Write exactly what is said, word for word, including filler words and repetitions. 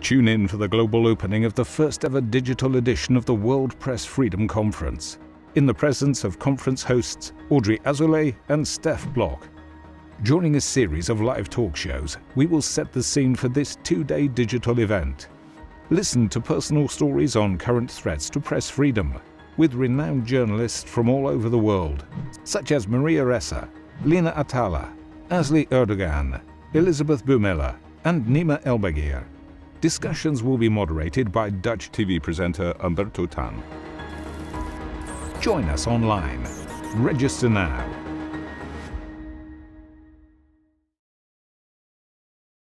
Tune in for the global opening of the first ever digital edition of the World Press Freedom Conference, in the presence of conference hosts Audrey Azoulay and Steph Block. During a series of live talk shows, we will set the scene for this two-day digital event. Listen to personal stories on current threats to press freedom, with renowned journalists from all over the world, such as Maria Ressa, Lina Atala, Asli Erdogan, Elizabeth Bumela, and Nima Elbagir. Discussions will be moderated by Dutch T V presenter Umberto Tan. Join us online. Register now